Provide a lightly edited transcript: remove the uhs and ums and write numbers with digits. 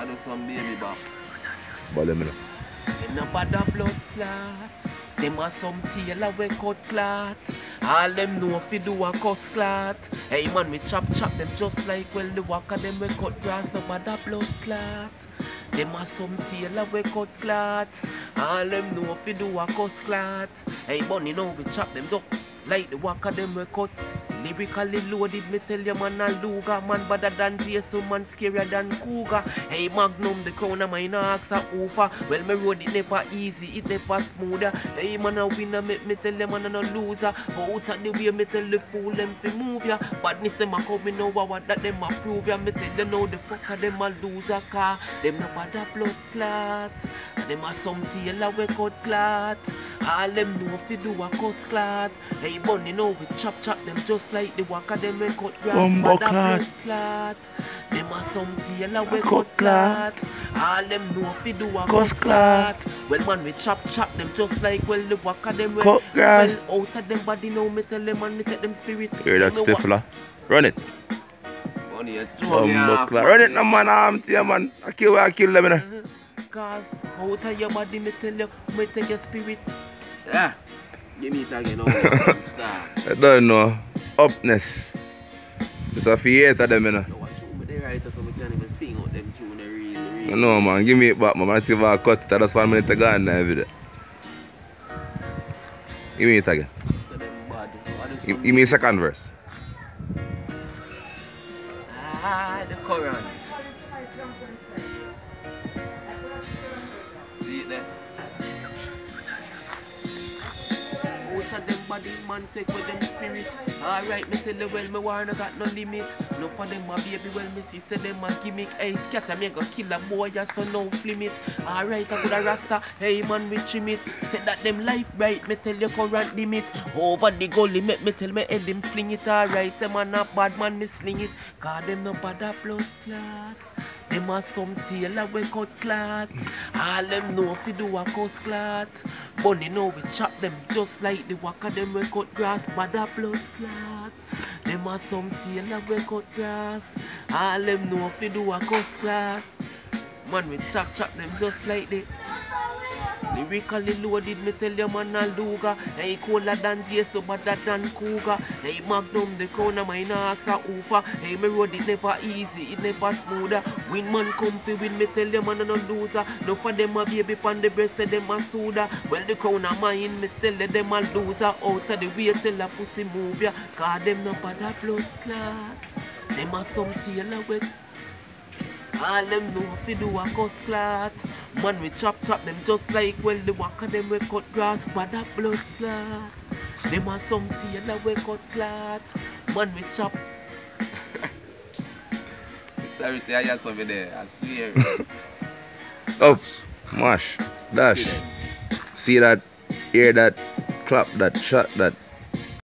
do some baby back. But let me know. In a bad a blood clot. Them a some tailor we cut clot. All them know if you do a cuss clot. Hey man, we chop them just like well the walk of them we cut grass. No bad a blood clot. Them a some tailor we cut clot. All them know if you do a cuss clot. Hey bunny now we chop them up like the walk of them we cut. Lyrically loaded, me tell you man a luga. Man better than Jason, man scarier than Cougar. Hey Magnum, the crown of mine axe a over. Well me road it never easy, it never smoother. Hey man a winner, me tell you man a no loser. But out of the way, me tell the fool them fi move ya. Badness them a come in over what that them a prove ya. Me tell you now the fucker them a loser car. Them no bad a blood clot. Them a some tailor we cut clot. All them know fi do a cuss clot. Hey bunny now we chop them just like the walk of them we cut grass. Bumbo Bad a blood clot. Them a some tailor we cut clot. All them know fi do a cuss clot. Well man we chop them just like well the walk of them we cut grass. Well out of them body now me tell them man me take them spirit. Hear that Stifler? Run it. Bunny you throw me off. Run it now man, I'm to you man. I kill them you know. Cause out of your body me tell you me take your spirit. Yeah. Give me it again. I don't know. Upness. It's a theater them you know. No, I show me the writer so we can't even sing out them tune really. No man, give me it back man. I think I cut it. I just 1 minute to go on now every day. Give me it again. So them bad. Give me a second verse. Ah, the current. See it there? Out of them body man take with them spirit. Alright, me tell you well me war no got no limit. No for them a baby well me see say them a gimmick. Hey scatter me go kill a boy ya so no flim it. Alright I could a rasta. Hey man we trim it. Say that them life bright me tell you current limit. Over the gully make me tell me head him fling it. Alright say man not bad man me sling it. Cause them no bad a blood clot. Them a some tailor we cut clot. All them know if you do a cuss clot. Bunny know we chop them just like the walk of them we cut grass. Bad a blood clot. Them a some tailor we cut grass. All them know if you do a cuss clot. Man we chop them just like the lyrically loaded, me tell you man a luga. Hey cooler than Jason, better than Cougar. Hey Magnum, the crown of mine axe a over. Hey me road it never easy, it never smoother. When man come fi win, me tell you man a no loser. No for them a baby pon the breast, say them a soda. Well the crown of mine, me tell you them a loser. Out of the way tell a pussy move ya. Cause them no bad a blood clot. Them a some tailor with. All them know if you do a cuss clot. Man we chop them just like well the walk of them we cut grass. Bad a blood clot. Them a some tailor we cut clot. Man we chop. Sorry to hear something there, I swear. Up, mash, dash. See that, hear that, clap that, shot that.